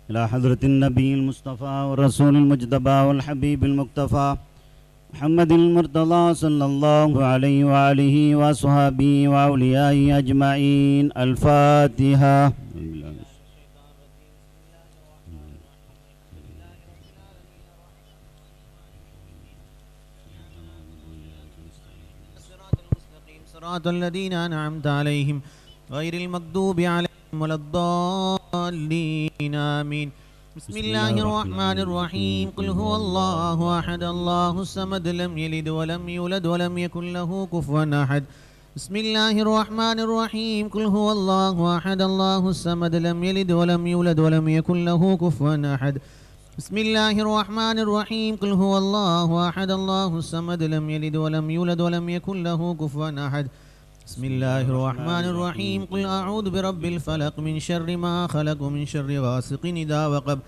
إلى حضرة النبي المصطفى والرسول المجتبى والحبيب المكتفى محمد المرتضى صلى الله عليه وآله وصحبه وأوليائه أجمعين. الفاتحة. صراط الذين أنعمت عليهم غير المغضوب عليهم ولا الضالين آمين. بسم الله الرحمن الرحيم. قل هو الله أحد الله الصمد لم يلد ولم يولد ولم يكن له كفوا أحد. بسم الله الرحمن الرحيم. قل هو الله أحد الله الصمد لم يلد ولم يولد ولم يكن له كفوا أحد. بسم الله الرحمن الرحيم. قل هو الله أحد الله الصمد لم يلد ولم يولد ولم يكن له كفوا أحد. بسم الله الرحمن الرحيم. قل أعوذ برب الفلق من شر ما خلق ومن شر غاسق إذا وقب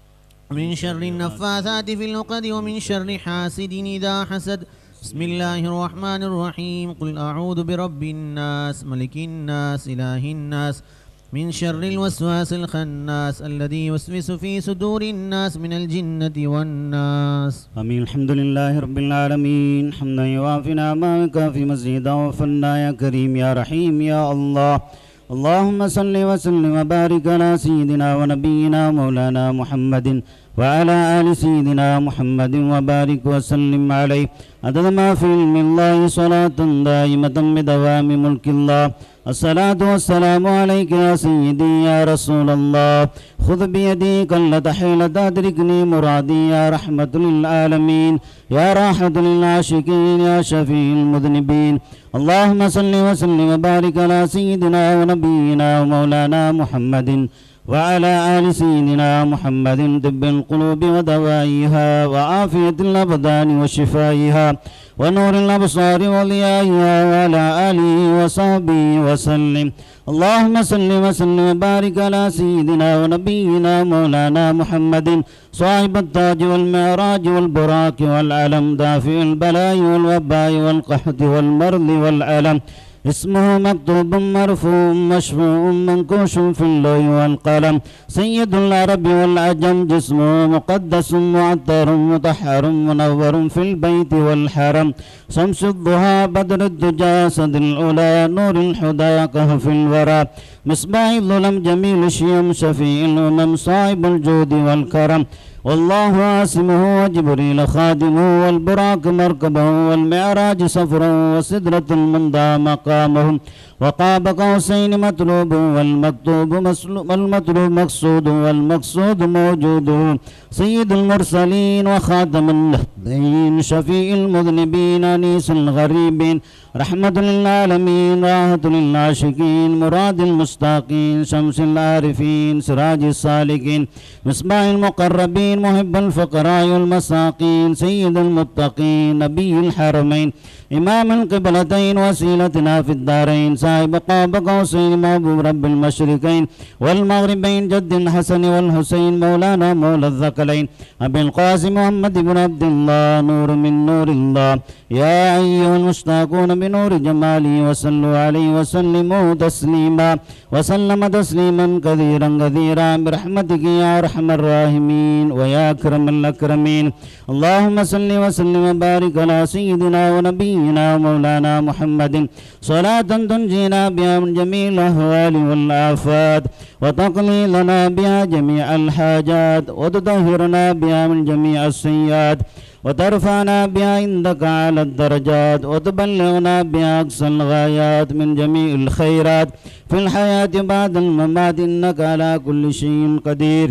ومن شر النفاثات في العقد ومن شر حاسد إذا حسد. بسم الله الرحمن الرحيم. قل أعوذ برب الناس ملك الناس إله الناس من شر الوسواس الخناس الذي يوسوس في صدور الناس من الجنة والناس. آمين. الحمد لله رب العالمين حمدا يوافي نعمك في مزيدا وفنا يا كريم يا رحيم يا الله. اللهم صل وسلم وبارك على سيدنا ونبينا مولانا محمد وعلى آل سيدنا محمد وبارك وسلم عليه عدد ما في علم الله صلاة دائمة بدوام ملك الله. الصلاة والسلام عليك يا سيدي يا رسول الله. خذ بيدي كلة حيلة أدركني مرادي يا رحمة للعالمين يا راحة للعاشقين يا شفيع المذنبين. اللهم صل وسلم وبارك على سيدنا ونبينا ومولانا محمد وعلى آل سيدنا محمد طب القلوب ودوائها وعافية الأبدان وشفائها ونور الأبصار وضيائها وعلى آله وصحبه وسلم. اللهم صل وسلم وبارك على سيدنا ونبينا مولانا محمد صاحب التاج والمعراج والبراك والعلم دافع البلاء والوباء والقحط والمرض والألم. اسمه مكتوب مرفوع مشفوع منكوش في اللوح والقلم. سيد العرب والعجم جسمه مقدس معطر مطهر منور في البيت والحرم. شمس الضحى بدر الدجى سد العلا نور الحدى كهف الورى. مصباح الظلم جميل الشيم شفيع الأمم صاحب الجود والكرم. والله عاصمه وجبريل خادمه والبراق مركبه والمعراج سفره وسدرة المنضى مقامه وقاب قوسين مطلوب والمكتوب والمطلوب مقصود والمقصود موجود. سيد المرسلين وخاتم النبيين شفيع المذنبين أنيس الغريبين رحمة للعالمين راحة للعاشقين مراد المستاقين شمس العارفين سراج السالكين مصباح المقربين محب الفقراء والمساقين سيد المتقين نبي الحرمين إمام القبلتين وسيلتنا في الدارين صاحب قاب قوسين محبوب رب المشرقين والمغربين جد الحسن والحسين مولانا مولى الثقلين أبي القاسم محمد بن عبد الله نور من نور الله. يا أيها المشتاقون بنور جمالي وصلوا عليه وسلموا تسليما وسلم تسليما كثيرا كثيرا برحمتك يا أرحم الراحمين ويا أكرم الأكرمين. اللهم صل وسلم وبارك على سيدنا ونبينا ومولانا محمد صلاة تنجينا بها من جميع الأهوال والآفات وتقضي لنا بها جميع الحاجات وتطهرنا بها من جميع السيئات وترفعنا بها عندك على الدرجات وتبلغنا بها أقصى الغايات من جميع الخيرات في الحياة بعد الممات إنك على كل شيء قدير.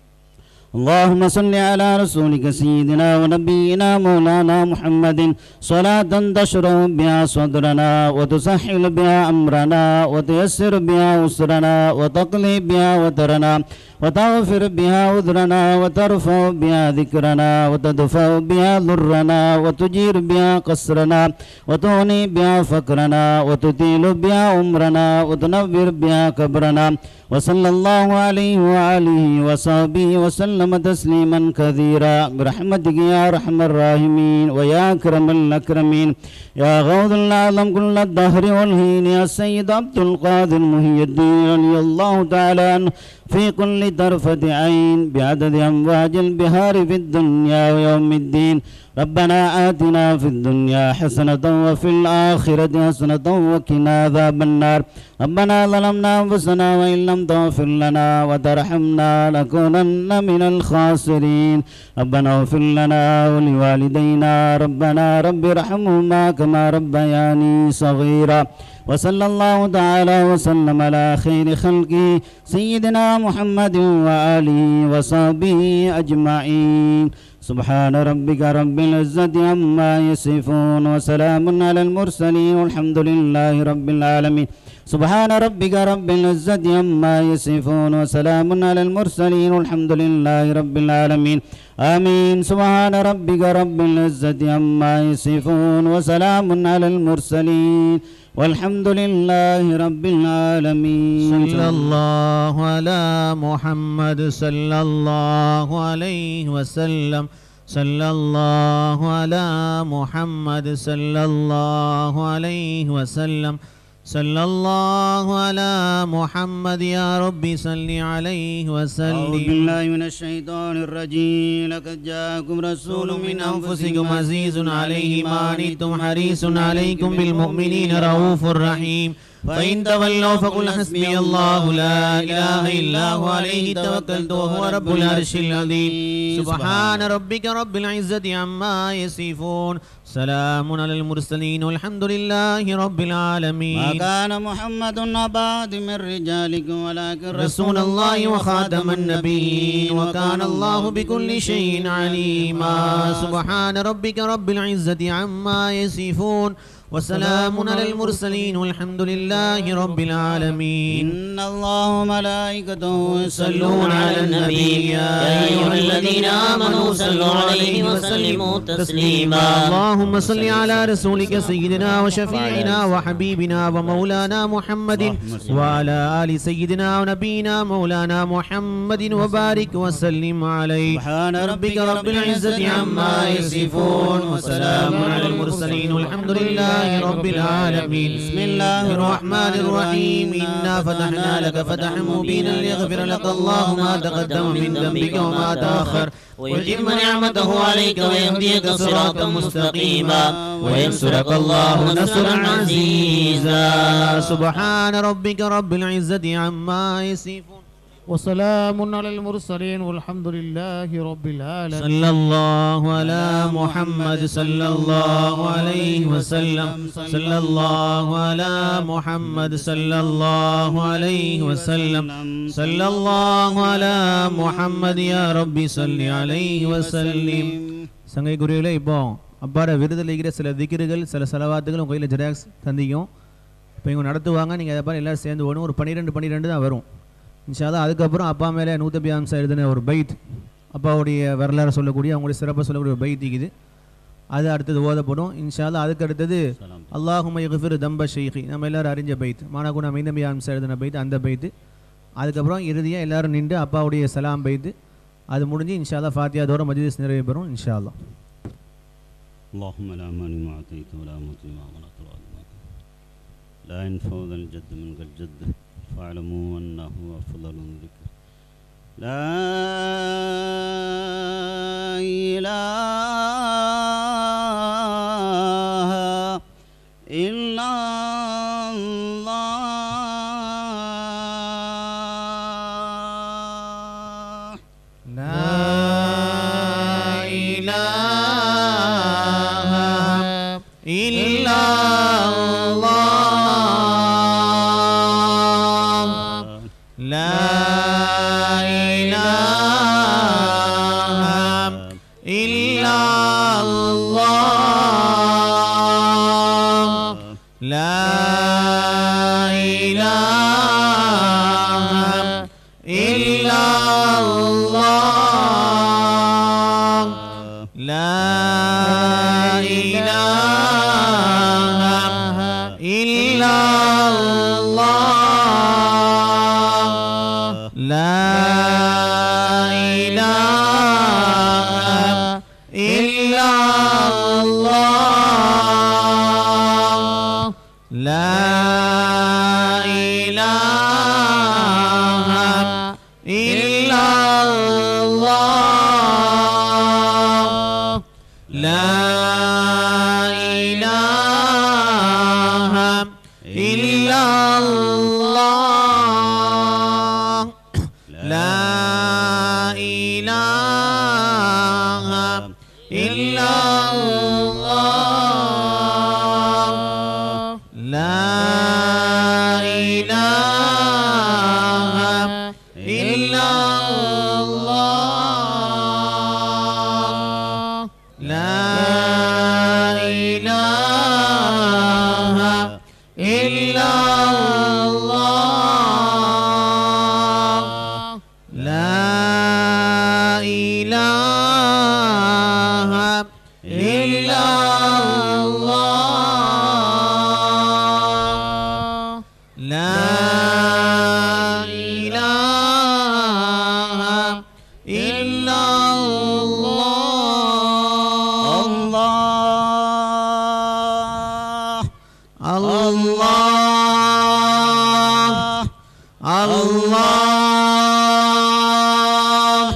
اللهم صل على رسولك سيدنا ونبينا مولانا محمد صلاة تشرح بها صدرنا وتسهل بها أمرنا وتيسر بها أسرنا وتقلي بها وترنا وتغفر بها عذرنا وترفع بها ذكرنا وتدفع بها ضرنا وتجير بها قصرنا وتغني بها فقرنا وتطيل بها عمرنا وتنور بها كبرنا. وصلى الله عليه وآله وصحبه وسلم تسليما كثيرا برحمتك يا أرحم الراحمين ويا أكرم الأكرمين. يا غوث العظم كل الدهر والهين يا سيد عبد القادر محي الدين رضي الله تعالى عنه في كل طرفة عين بعدد أمواج البحار في الدنيا ويوم الدين. ربنا آتنا في الدنيا حسنة وفي الآخرة حسنة وقنا عذاب النار. ربنا ظلمنا أنفسنا وإن لم تغفر لنا وترحمنا لنكونن من الخاسرين. ربنا اغفر لنا ولوالدينا ربنا رب ارحمهما كما ربياني صغيرا. وصلى الله تعالى وسلم على خير خلقه سيدنا محمد وآله وصحبه أجمعين. سبحان ربك رب العزة عما يصفون وسلام على المرسلين والحمد لله رب العالمين. سبحان ربك رب العزة عما يصفون وسلام على المرسلين والحمد لله رب العالمين. آمين. سبحان ربك رب العزة عما يصفون وسلام على المرسلين والحمد لله رب العالمين. صلى الله على محمد صلى الله عليه وسلم. صلى الله على محمد صلى الله عليه وسلم. صلى الله على محمد يا ربي صل عليه وسلم. أعوذ بالله من الشيطان الرجيم. لقد جاءكم رسول من أنفسكم عزيز عليه ما عنتم حريص عليكم بالمؤمنين رؤوف رحيم. فإن تولوا فقل حسبي الله لا إله إلا هو عليه توكلت وهو رب العرش العظيم. سبحان ربك رب العزة عما يصفون سلام على المرسلين والحمد لله رب العالمين. ما كان محمد أبا أحد من رجالكم ولكن رسول الله وخاتم النبيين وكان الله بكل شيء عليما. سبحان ربك رب العزة عما يصفون وسلام على المرسلين والحمد لله رب العالمين. إن الله وملائكته يصلون على النبي يا أيها الذين آمنوا صلوا عليه وسلموا تسليما. اللهم صل على رسولك سيدنا وشفيعنا وحبيبنا ومولانا محمد وعلى آل سيدنا ونبينا مولانا محمد وبارك وسلم عليه. سبحان ربك رب العزة عما يصفون وسلام على المرسلين والحمد لله رب العالمين. بسم الله الرحمن الرحيم. إنا فتحنا لك فتحا مبينا ليغفر لك الله ما تقدم من ذنبك وما تأخر ويتم نعمته عليك ويهديك صراطا مستقيما وينصرك الله نصرا عزيزا. سبحان ربك رب العزة عما يصفون وسلام على المرسلين والحمد لله رب العالمين. صلى الله على محمد صلى الله عليه وسلم. صلى الله على محمد صلى الله عليه وسلم. صلى الله على محمد يا ربي صل عليه وسلم. சங்கைக்குரியவர்களே, இப்போ அப்பாட விருதில் இருக்கிற சில திக்ருகள் சில செலவாத்துகள் உங்கள் கையில் ஜெராக்ஸ் தந்திக்கும். இப்போ இவங்க நடத்துவாங்க. நீங்கள் அதை பாரு எல்லோரும் சேர்ந்து ஓடும். ஒரு 12 தான் வரும் இன்ஷா அல்லாஹ். அதுக்கப்புறம் அப்பா மேலே 150 எழுதின ஒரு பைத், அப்பாவுடைய வரலாறு சொல்லக்கூடிய அவங்களுடைய சிறப்பை சொல்லக்கூடிய ஒரு பைத் இருக்குது. அது அடுத்தது ஓதப்படும் இன்ஷா அல்லாஹ். அதுக்கு அடுத்தது அல்லாஹும்ம யக்ஃபிர் தம்ப ஷைഖி, நம்ம எல்லோரும் அறிஞ்ச பைத், மானாகுனா மைநபி அம்சா எழுதின பைத், அந்த பைத்து. அதுக்கப்புறம் இறுதியாக எல்லோரும் நின்று அப்பாவுடைய சலாம் பைத்து. அது முடிஞ்சு இன்ஷா அல்லாஹ் ஃபாத்தியாதோட மஜ்லிஸ் நிறைவு பெறும் இன்ஷா அல்லாஹ். اللهم لا مانع ما أعطيت ولا معطي ما منعت لا ينفع ذا الجد منك الجد فاعلموا أنه أفضل ذكر. لا إله إلا الله. لا إله إلا إله إلا الله لا إله إلا الله لا إله إلا الله لا إله إلا الله لا إله إلا الله الله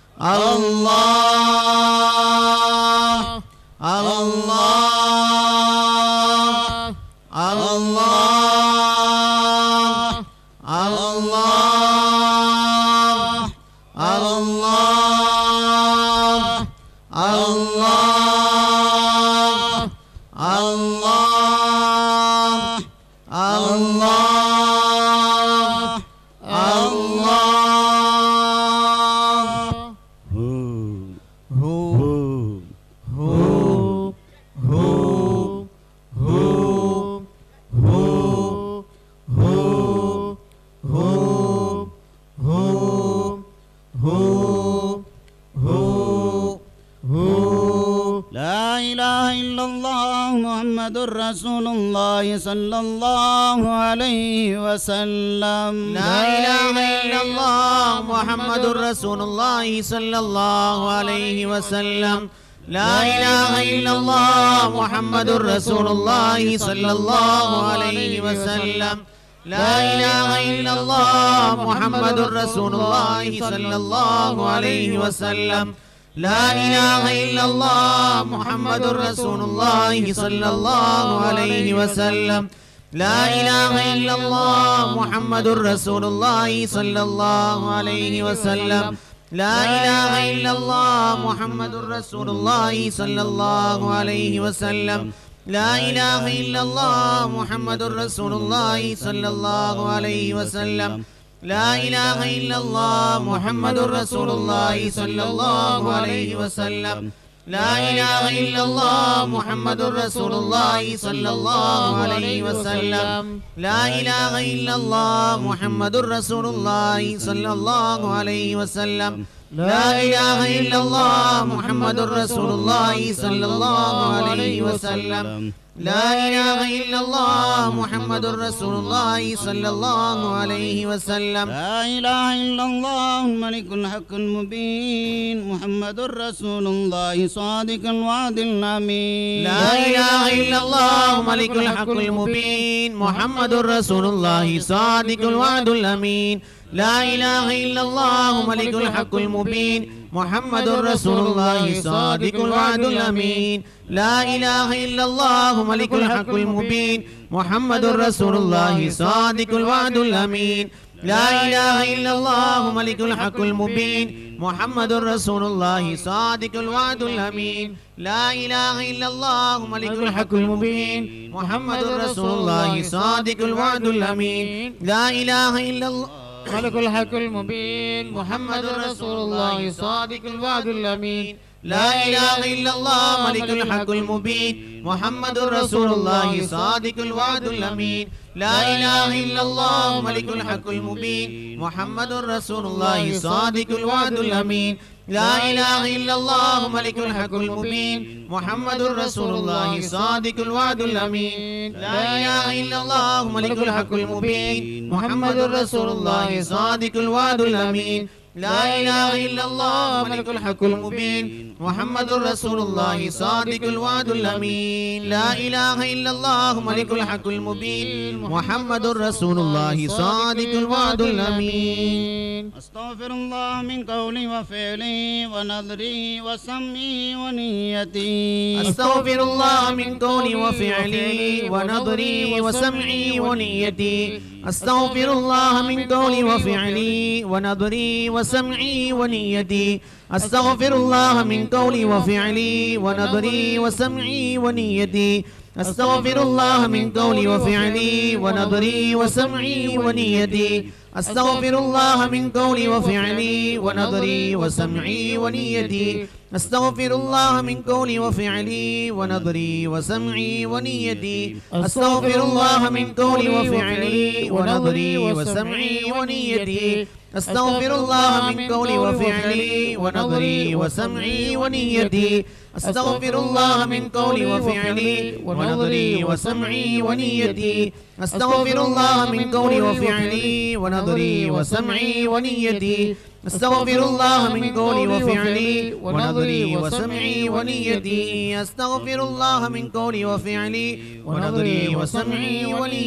الله الله الله الله الله الله الله الله الله لا إله إلا الله محمد رسول الله صلى الله عليه وسلم لا إله إلا الله محمد رسول الله صلى الله عليه وسلم لا إله إلا الله محمد رسول الله صلى الله عليه وسلم لا إله إلا الله محمد رسول الله صلى الله عليه وسلم لا إله إلا الله محمد رسول الله صلى الله عليه وسلم لا إله إلا الله محمد رسول الله صلى الله عليه وسلم لا إله إلا الله محمد رسول الله صلى الله عليه وسلم لا إله إلا الله محمد رسول الله صلى الله عليه وسلم لا إله إلا الله محمد رسول الله صلى الله عليه وسلم لا إله إلا الله محمد رسول الله صلى الله عليه وسلم لا إله إلا الله محمد رسول الله صلى الله عليه وسلم لا إله إلا الله محمد رسول الله صلى الله عليه وسلم لا إله إلا الله محمد رسول الله صلى الله عليه وسلم لا إله إلا الله الملك الحق المبين محمد رسول الله صادق الوعد الأمين لا إله إلا الله ملك الحق المبين محمد رسول الله صادق الوعد الأمين لا إله إلا الله ملك الحق المبين محمد رسول الله صادق الوعد الأمين لا إله إلا الله ملك الحق المبين محمد رسول الله صادق الوعد الأمين لا إله إلا الله ملك الحق المبين محمد رسول الله صادق الوعد الأمين لا إله إلا الله ملك الحق المبين محمد رسول الله صادق الوعد الأمين لا إله إلا الله ملك الحق المبين محمد رسول الله صادق الوعد الأمين لا إله إلا الله ملك الحق المبين محمد رسول الله صادق الوعد الأمين لا إله إلا الله ملك الحق المبين محمد رسول الله صادق الوعد الأمين لا إله إلا الله ملك الحق المبين محمد رسول الله صادق الوعد الأمين لا إله إلا الله ملك الحق المبين محمد رسول الله صادق الوعد الأمين لا إله إلا الله ملك الحق المبين محمد رسول الله صادق الوعد الأمين لا إله إلا الله ملك الحق المبين محمد رسول الله صادق الوعد الأمين أستغفر الله من قولي وفعلي ونظري وسمعي ونيتي أستغفر الله من قولي وفعلي ونظري وسمعي ونيتي أستغفر الله من قولي وفعلي ونظري وسمعي ونيتي أستغفر الله من قولي وفعلي ونظري وسمعي ونيتي أستغفر الله من قولي وفعلي ونظري وسمعي ونيتي أستغفر الله من قولي وفعلي ونظري وسمعي ونيتي أستغفر الله من قولي وفعلي ونظري وسمعي ونيتي أستغفر الله من قولي وفعلي ونظري وسمعي ونيتي أستغفر الله من قولي وفعلي ونظري وسمعي ونيتي أستغفر الله من قولي وفعلي ونظري وسمعي ونيتي أستغفر الله من قولي وفعلي ونظري وسمعي ونيتي أستغفر الله من قولي وفعلي ونظري وسمعي ونيتي أستغفر الله من قولي وفعلي ونظري وسمعي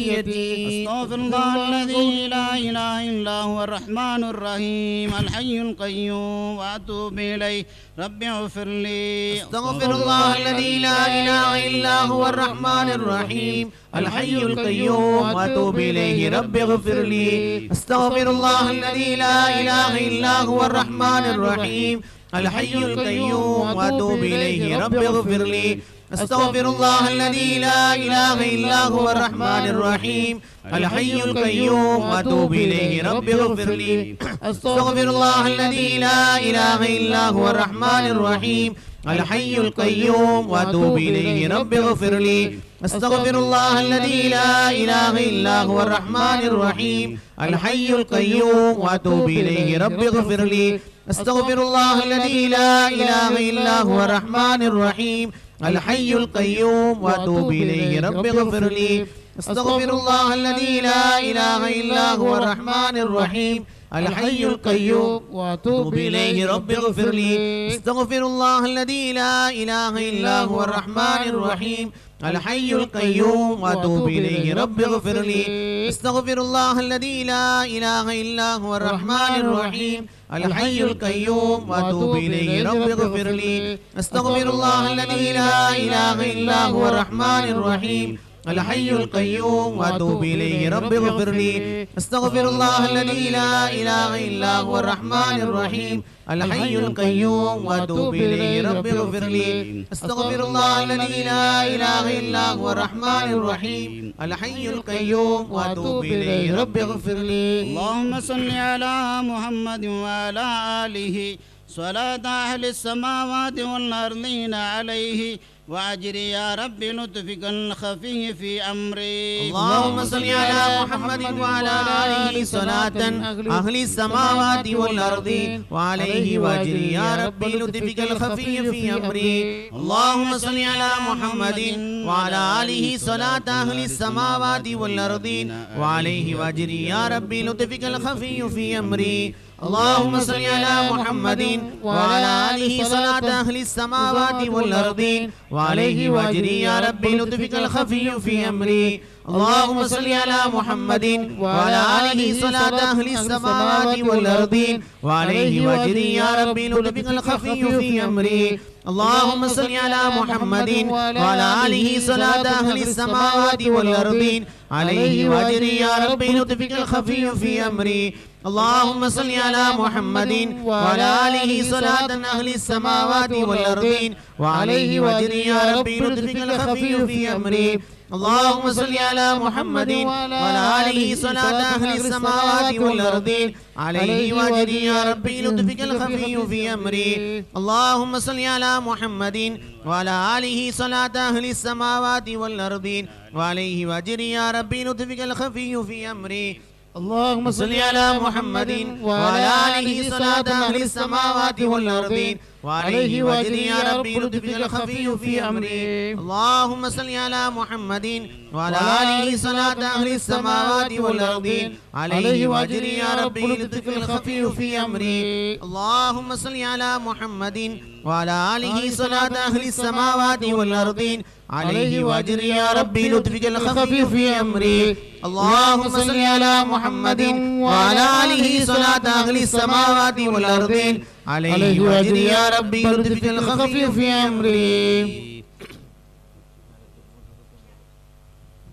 ونيتي أستغفر الله الذي لا إله إلا هو الرحمن الرحيم الحي القيوم وأتوب إليه رب اغفر لي أستغفر الله الذي لا إله إلا هو الرحمن الرحيم الحي القيوم وأتوب إليه رب اغفر لي أستغفر الله الذي لا إله إلا هو الرحمن الرحيم الحي القيوم وأتوب إليه رب اغفر لي أستغفر الله الذي لا إله إلا هو الرحمن الرحيم الحي القيوم وأتوب إليه رب اغفر لي أستغفر الله الذي لا إله إلا هو الرحمن الرحيم الحي القيوم وأتوب إليه رب اغفر لي أستغفر الله الذي لا إله إلا هو الرحمن الرحيم الحي القيوم وأتوب إليه رب اغفر لي أستغفر الله الذي لا إله إلا هو الرحمن الرحيم الحي القيوم وأتوب إليه رب اغفر لي أستغفر الله الذي لا إله إلا هو الرحمن الرحيم الحي القيوم وأتوب إليه رب اغفر لي أستغفر الله الذي لا إله إلا هو الرحمن الرحيم الحي القيوم وأتوب إليه رب اغفر لي أستغفر الله الذي لا إله إلا هو الرحمن الرحيم الحي القيوم وأتوب إليه رب اغفر لي أستغفر الله الذي لا إله إلا هو الرحمن الرحيم الحي القيوم وأتوب إليه رب اغفر لي أستغفر الله الذي لا إله إلا هو الرحمن الرحيم الحي القيوم وأتوب إليه رب اغفر لي أستغفر الله الذي لا إله إلا هو الرحمن الرحيم الحي القيوم وأتوب إليه رب اغفر لي اللهم صل على محمد وعلى آله صلاة أهل السماوات والأرضين عليه وأجر يا رب لطفك الخفي في أمري اللهم صل على محمد وعلى آله صلاة أهل السماوات والأرض وعليه وأجر يا رب لطفك الخفي في أمري اللهم صل على محمد وعلى آله صلاة أهل السماوات والأرض وعليه وأجر يا رب لطفك الخفي في أمري اللهم صل على محمد وعلى آله صلاة أهل السماوات والأرض وعليه وأجري يا رب لطفك الخفي في أمري اللهم صل على محمد وعلى آله صلاة أهل السماوات والأرض وعليه وأجري يا رب لطفك الخفي في أمري اللهم صل على محمد وعلى آله صلاة أهل السماوات والأرض عليه وأجري يا رب لطفك الخفي في أمري اللهم صل على محمد وعلى آله صلاة أهل السماوات والأرض وعليه وأجري يا رب لطفك الخفي في أمري اللهم صل على محمد وعلى آله صلاة أهل السماوات والأرض عليه وأجري يا رب لطفك الخفي في أمري اللهم صل على محمد وعلى آله صلاة أهل السماوات والأرض وعليه وأجري يا رب لطفك الخفي في أمري اللهم صل على محمد وعلى آله صلاة أهل السماوات والأرض وعليه وأجري يا رب لطفك الخفي في أمري اللهم صل على محمد وعلى آله صلاة أهل السماوات والأرض عليه وأجري يا رب لطفك الخفي في أمري اللهم صل على محمد وعلى آله صلاة أهل السماوات والأرض عليه وأجري يا رب لطفك الخفي في أمري اللهم صل على محمد وعلى آله صلاة أهل السماوات والأرض عليه وأجري يا رب لطفك الخفي في أمري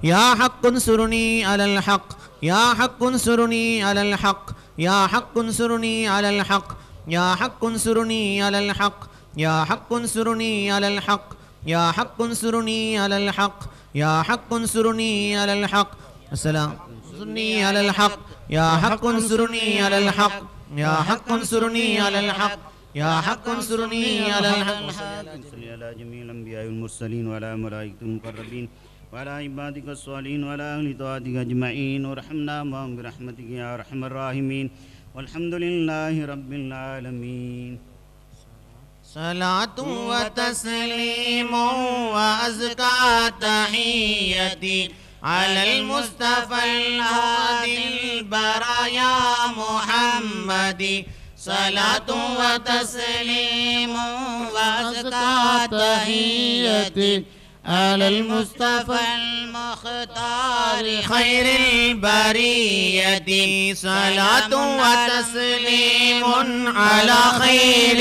يا حق انصرني على الحق يا حق انصرني على الحق يا حق انصرني على الحق يا حق انصرني على الحق يا حق انصرني على الحق يا حق انصرني على الحق يا حق انصرني على الحق السلام انصرني على الحق يا حق انصرني على الحق يا حق انصرني على الحق يا حق انصرني على الحق صل على جميع الأنبياء والمرسلين وعلى ملائكة المقربين وعلى عبادك الصالحين وعلى أهل طاعتك أجمعين وارحمنا معهم برحمتك يا أرحم الراحمين والحمد لله رب العالمين. صلاة وتسليم وأزكى تحيتي على المصطفى الهادي البرايا محمد صلاة وتسليم وأزكى تحيتي على المصطفى المختار خير البرية صلاة وتسليم على خير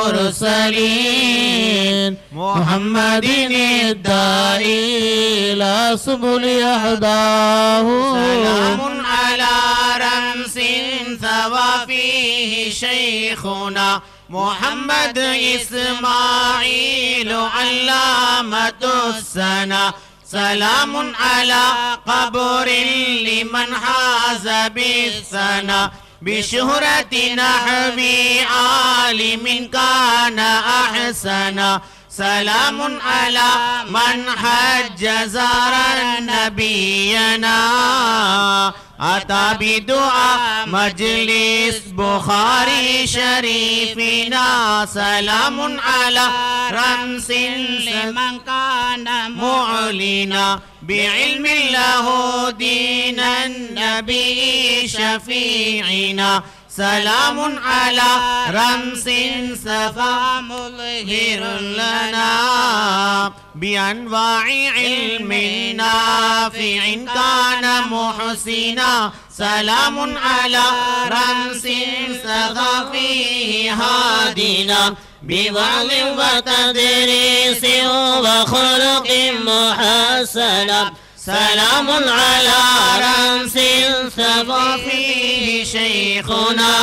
مرسلين محمد الداعي إلى سبل يهداه سلام على رمز ثوى فيه شيخنا محمد إسماعيل علامة السنة سلام على قبر لمن حاز بالسنة بشهرة نحو عالم كان أحسنا سلام على من حج زار نبينا أتى بدعاء مجلس بخاري شريفنا سلام على رمز لمن كان معلنا بعلم له دين النبي شفيعنا سلام على رمز سفى مظهر لنا بأنواع علم نافع كان محسنا سلام على رمز سفى فيه هادنا بوعظ وتدريس وخلق محسنا سلام على رمز سفى فيه شيخنا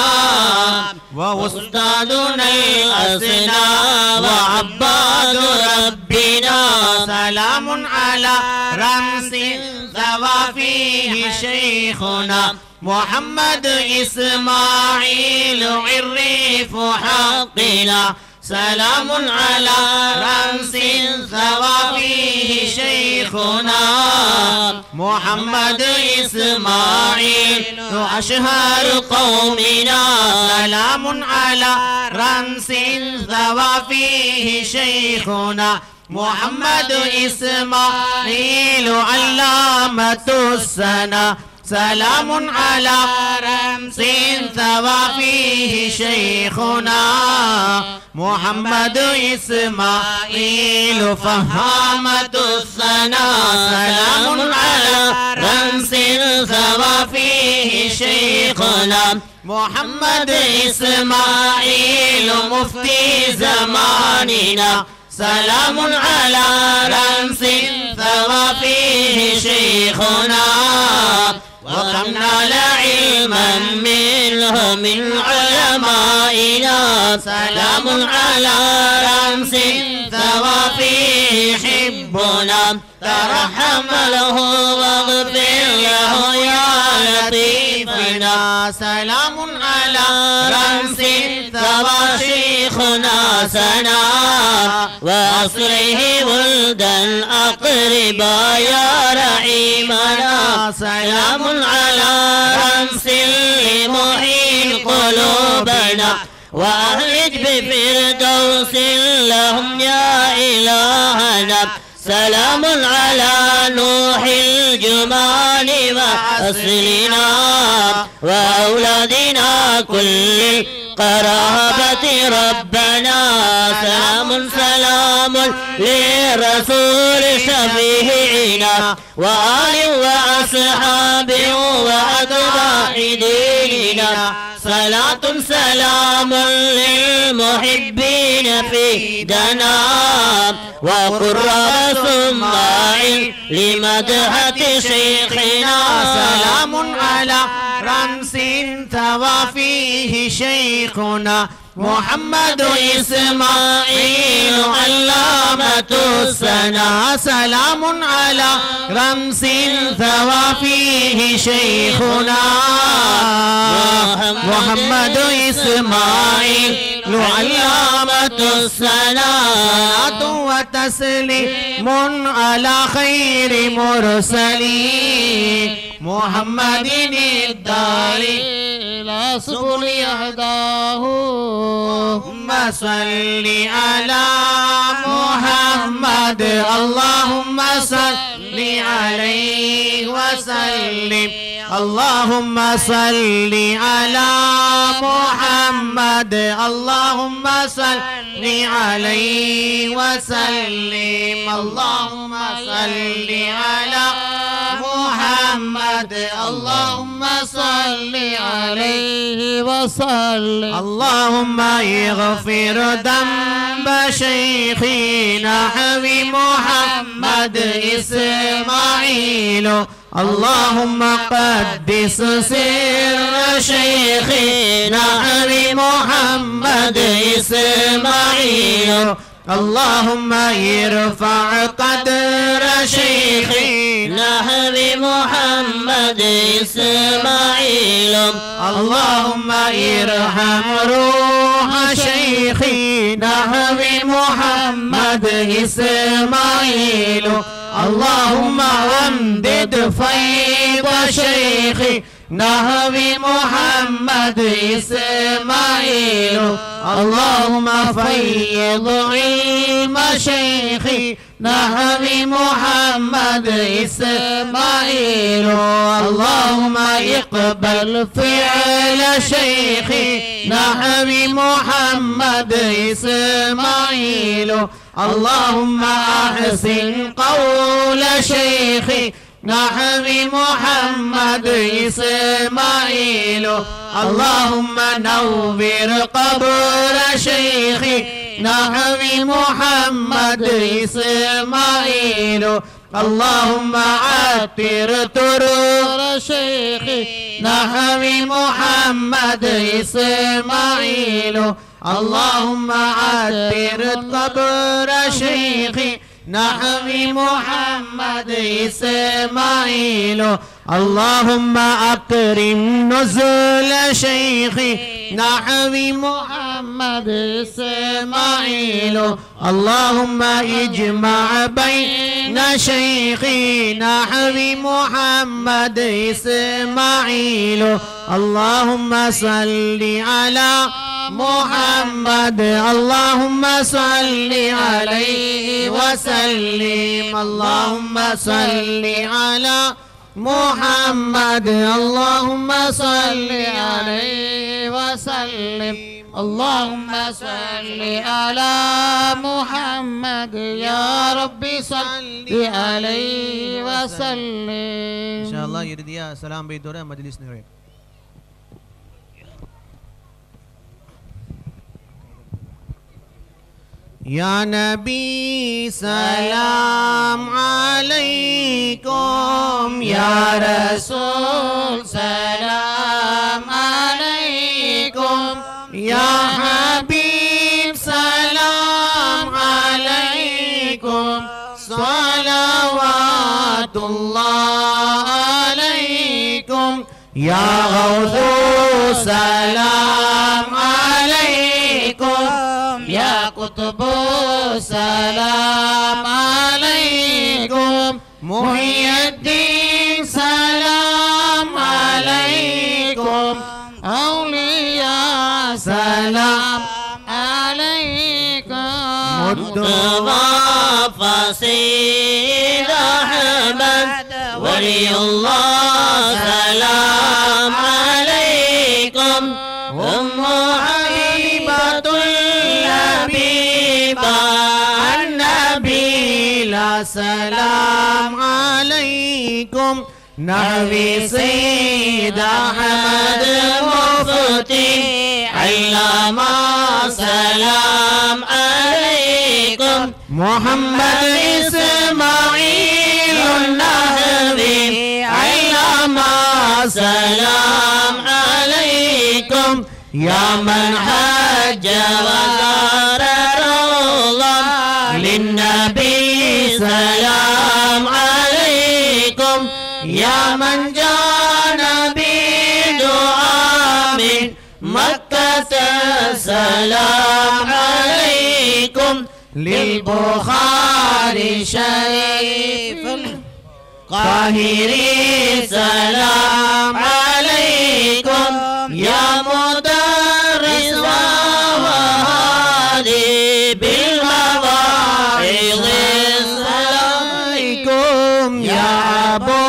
وأستاذنا الأسنى وعباد ربنا سلام على رمز سفى فيه شيخنا محمد إسماعيل عريف حقنا سلام على رمز ثوى فيه شيخنا محمد إسماعيل أشهر قومنا سلام على رمز ثوى فيه شيخنا محمد إسماعيل علامة السنة سلام على رمز ثوى فيه شيخنا محمد إسماعيل فهامة الثنا سلام على رمز ثوى فيه شيخنا محمد إسماعيل مفتي زماننا سلام على رمز ثوى فيه شيخنا وكم نال علما منه من علمائنا سلام على رمز ثوى فيه حبنا ترحم له واغفر له يا لطيفنا سلام على رمز ثوى شيخنا سنا وأصله ولدا أقربا يا رحيمنا سلام على رمز لمحيي قلوبنا وأهلج بفردوس لهم يا إلهنا سلام على نوح الجمال وأصلنا وأولادنا كل قرابة ربنا سلام سلام للرسول شفيعنا وآل وأصحاب وأتباع ديننا صلاة سلام للمحبين سيدنا وقرب ثم لمدحة شيخنا سلام على رمز ثوى فيه شيخنا محمد إسماعيل علامة السنا سلام على رمز ثوى فيه شيخنا محمد إسماعيل علامة السنا وتسليم على خير مرسلين محمد الداري إلى سبل يهداه اللهم صل على محمد اللهم صل عليه وسلم اللهم صل على محمد اللهم صل عليه وسلم اللهم صل على محمد اللهم صل عليه وسلم اللهم اغفر ذنب شيخنا حبيب محمد إسماعيل اللهم قدس سر شيخنا حبيب محمد إسماعيل اللهم ارفع قدر شيخنا حبيب محمد إسماعيل اللهم ارحم روح شيخنا حبيب محمد إسماعيل اللهم امدد فيض شيخي نهبي محمد إسماعيل اللهم فيض علم شيخي نهبي محمد إسماعيل اللهم اقبل فعل شيخي نهبي محمد إسماعيل اللهم أحسن قول شيخي نحمي محمد إسماعيل اللهم نور قبر شيخي نحمي محمد إسماعيل اللهم عطر طرور شيخي نحمي محمد إسماعيل اللهم عطر قبر شيخي نحمي محمد إسماعيل اللهم أكرم نزول شيخي نحمي محمد إسماعيل اللهم اجمع بين شيخي نحمي محمد إسماعيل اللهم صل على محمد اللهم صل عليه وسلم اللهم صل على محمد اللهم صل عليه وسلم اللهم صل على محمد يا ربي صل عليه وسلم إن شاء الله يرديا سلام بيدورا مجلس نهاية يا نبي سلام عليكم يا رسول سلام عليكم يا حبيب سلام عليكم صلوات الله عليكم يا غوث سلام عليكم يا قطب سلام عليكم محي الدين سلام عليكم أولياء سلام عليكم مصطفى سيد أحمد ولي الله سلام عليكم أم حبيبة الحبيبة النبي لا سلام عليكم نبي سيد أحمد مفتي علامة سلام عليكم محمد إسماعيل النهري علما سلام عليكم يا من حج وزار الله للنبي سلام عليكم يا من جانا بدعاء من مكة سلام عليكم للبخاري شريف القاهري سلام عليكم يا مدرس وهادي بالمواعظ سلام عليكم يا أبو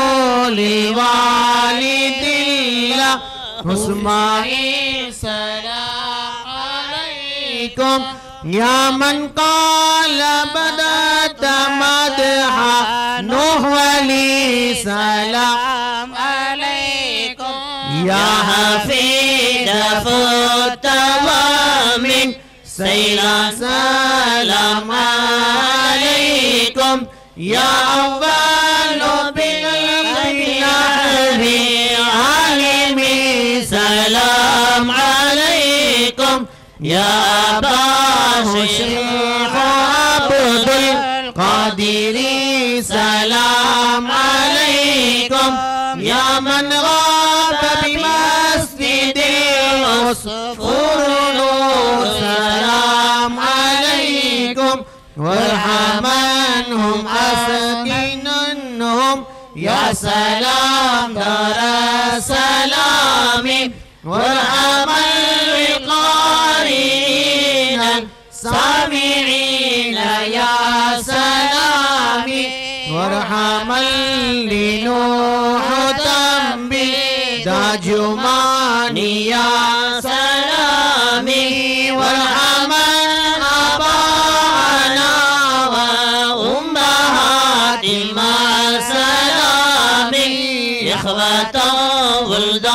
لوالد الله اسماعيل سلام عليكم يا من قال بدأت مدحا نوح ولي سلام عليكم يا حفيد فتوى من سيلا سلام عليكم يا أول بالنحر عالمي سلام عليكم يا أبا الشيخ عبد القادر سلام عليكم يا من غاب بمسجد العصفور نور سلام عليكم وارحمنهم أسكننهم يا سلام دار السلام وارحم القارئين السامعين يا سلامي وارحم لنوح تنبي داجماني يا سلامي وارحم آباءنا وأمهات مع سلامي إخوة ولدا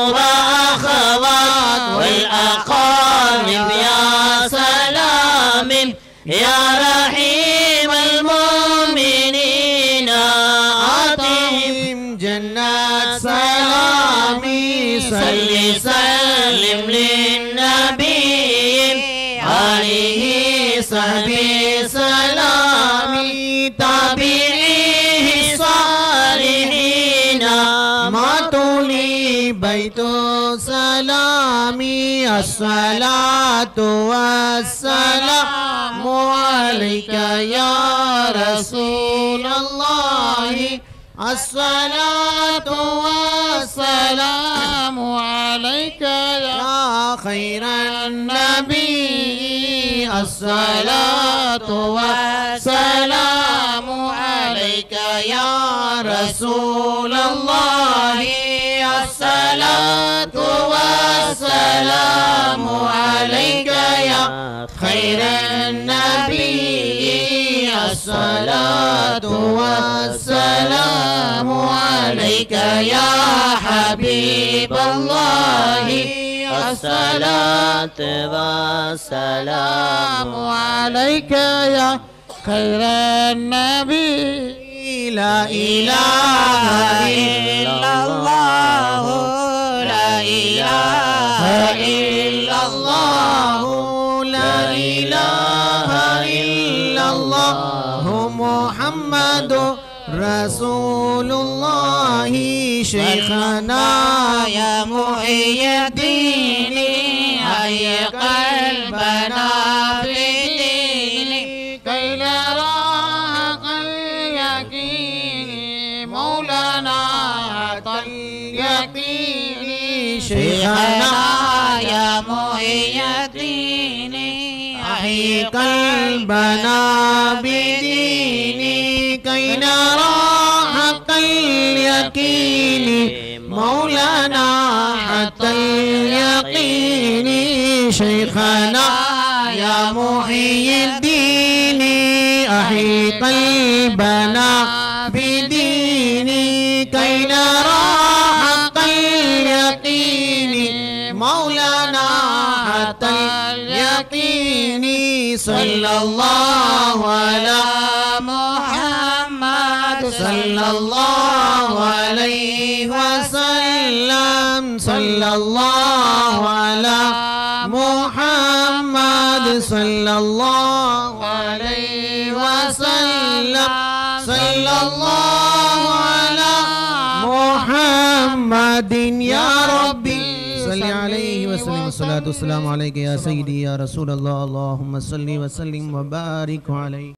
وأخوات والأقارب يا سلام يا رحيم المؤمنين آتهم جنات سلامي صل سلم للنبي عليه صحبه سلامي تابعيه صالحين ماتوا لي بيت سلامي الصلاة والسلام عليك يا رسول الله الصلاة والسلام عليك يا خير النبي الصلاة والسلام عليك يا رسول الله الصلاة والسلام عليك يا خير النبي الصلاة والسلام عليك يا حبيب الله الصلاة والسلام عليك يا خير النبي لا إله إلا الله لا إله إلا الله لا إله إلا الله محمد رسول الله شيخنا يا محي الدين حي قلبنا بدين كي نرى حق اليقين مولانا اليقين شيخنا يا محي الدين حي قلبنا بدين كي نرى حق اليقين مولانا حتى اليقين شيخنا يا محي الدين أحي قلبنا بدين كي نرى حق اليقين مولانا حتى اليقين ديني صلى الله على محمد صلى الله عليه وسلم صلى الله على محمد صلى الله عليه وسلم صلى الله على محمد يا ربي صل عليه وسلم والصلاة والسلام عليك يا سيدي يا رسول الله اللهم صل وسلم وبارك عليه